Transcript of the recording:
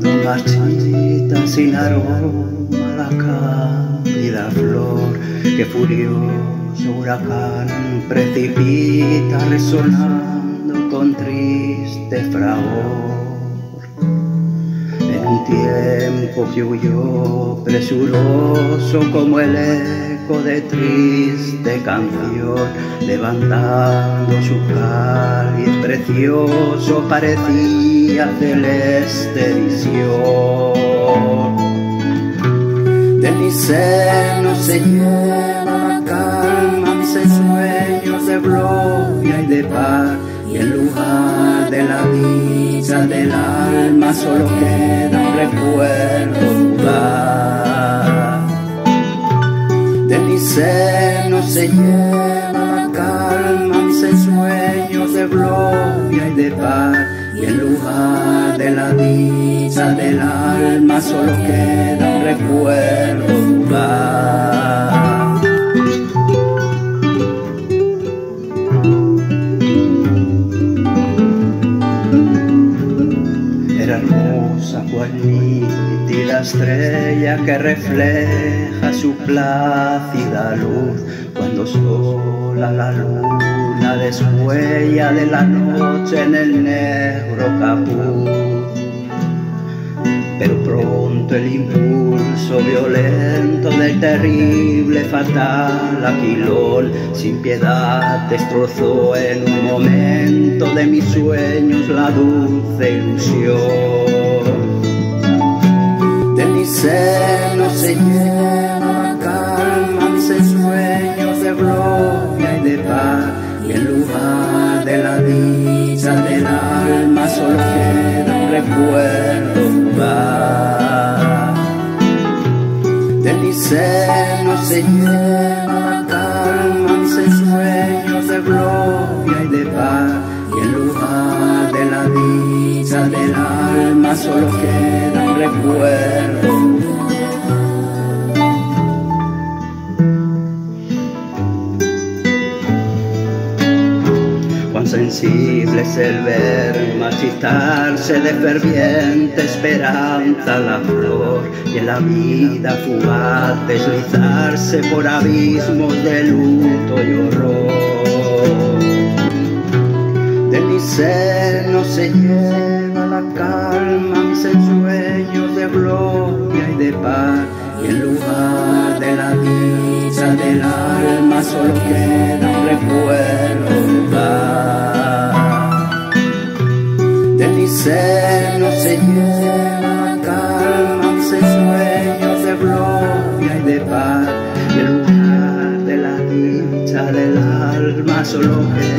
marchita sin aroma la cálida flor que furioso huracán precipita resonando con triste fragor. En un tiempo que huyó presuroso como el eco de triste canción, levantando su cáliz precioso parecía celeste visión. De mi seno se lleva la calma, mis ensueños de gloria y de paz, y en lugar de la dicha del alma solo queda un recuerdo fugaz. De mi seno se lleva la calma, mis ensueños de gloria y de paz, y en lugar de la dicha del alma solo queda un recuerdo fugaz. Era hermosa cual nítida estrella que refleja su plácida luz, cuando sola la luna descuella de la noche en el negro capuz. Pero pronto el impulso violento del terrible fatal aquilón sin piedad destrozó en un momento de mis sueños la dulce ilusión. De mi seno se lleva la calma, mis ensueños de gloria y de paz, y en lugar de la dicha del alma solo queda un recuerdo fugaz. De mi seno se lleva la calma, mis ensueños de gloria y de paz, y en lugar de la dicha del alma solo queda un recuerdo. Cuán sensible es el ver marchitarse de ferviente esperanza la flor, y en la vida fugaz deslizarse por abismos de luto y horror. De mi seno se lleva la calma, mis ensueños de gloria y de paz, y en lugar de la dicha del alma solo queda un recuerdo fugaz. De mi seno se lleva la calma, mis ensueños de gloria y de paz, y en lugar de la dicha del alma solo queda